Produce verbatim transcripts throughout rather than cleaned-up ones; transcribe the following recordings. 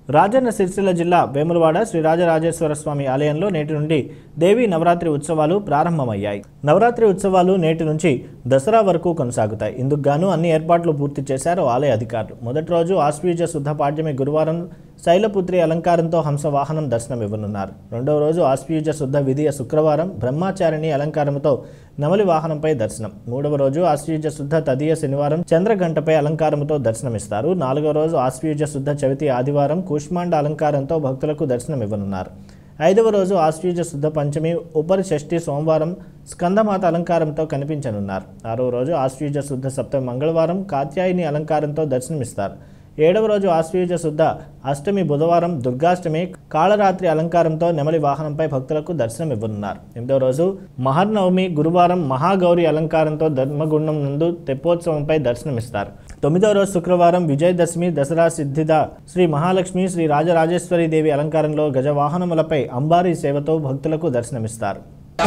రాజన్న సిరిసిల్ల జిల్లా వేములవాడ శ్రీ రాజరాజేశ్వర స్వామి ఆలయంలో నేటి నుండి దేవి నవరాత్రి ఉత్సవాలు ప్రారంభమయ్యాయి. నవరాత్రి ఉత్సవాలు నేటి నుంచి దసరా వరకు కొనసాగుతాయి. ఇందుకు గాను అన్ని ఏర్పాట్లు పూర్తి చేశారు ఆలయ అధికారులు. మొదటి రోజు ఆశ్వీజ శుద్ధ పాడ్యమి గురువారం శైలపుత్రి అలంకారంతో హంస వాహనం దర్శనం ఇవ్వనున్నారు. రెండవ రోజు ఆశ్వీజ శుద్ధ విధియ శుక్రవారం బ్రహ్మచారిణి అలంకారంతో నమలి వాహనంపై దర్శనం. మూడవ రోజు ఆశ్వీజ శుద్ధ తదియ శనివారం చంద్రగంటపై అలంకారంతో దర్శనమిస్తారు. నాలుగవ రోజు ఆశ్వీజ శుద్ధ చవితి ఆదివారం కూష్మాండ అలంకారంతో భక్తులకు దర్శనం ఇవ్వనున్నారు. ఐదవ రోజు ఆశ్వీజ శుద్ధ పంచమి ఉపరి షష్ఠి సోమవారం స్కందమాత అలంకారంతో కనిపించనున్నారు. ఆరవ రోజు ఆశ్వీజ శుద్ధ సప్తమి మంగళవారం కాత్యాయని అలంకారంతో దర్శనమిస్తారు. ఏడవ రోజు ఆశ్వీజ శుద్ధ అష్టమి బుధవారం దుర్గాష్టమి కాళరాత్రి అలంకారంతో నెమలి వాహనంపై భక్తులకు దర్శనం ఇవ్వనున్నారు. ఎనిమిదవ రోజు మహర్నవమి గురువారం మహాగౌరి అలంకారంతో ధర్మగుండం నందు తెప్పోత్సవంపై దర్శనమిస్తారు. తొమ్మిదవ రోజు శుక్రవారం విజయదశమి దసరా సిద్ధిద శ్రీ మహాలక్ష్మి శ్రీ రాజరాజేశ్వరి దేవి అలంకారంలో గజవాహనములపై అంబారీ సేవతో భక్తులకు దర్శనమిస్తారు.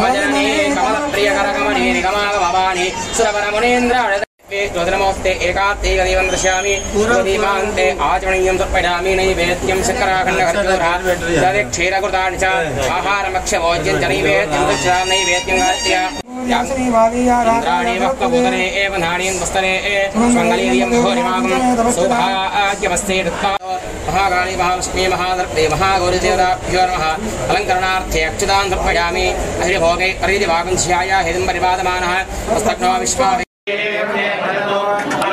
नमोस्ते एकात्तेक देवं दर्शयामि पूर्वदीपान्ते आचमनीयं समर्पयामि नैवेद्यं शर्कराखण्डघटोरा जले क्षीरकृतानि च आहारमक्षभोज्यं च नैवेद्यं दक्षिणां नैवेद्यं गात्या इंद्राणि वक्पभूतने एव नाणीं वस्तने मङ्गलीयं घोरिमागं सौभाग्यमस्ते महाकाली महालक्ष्मी महादर्पे महागौरीदेवताभ्यो नमः अलङ्करणार्थे अक्षतां समर्पयामि हरिभोगे हरिदिवागं ध्याया हिदं परिपादमानः हस्तग्नो विश्वा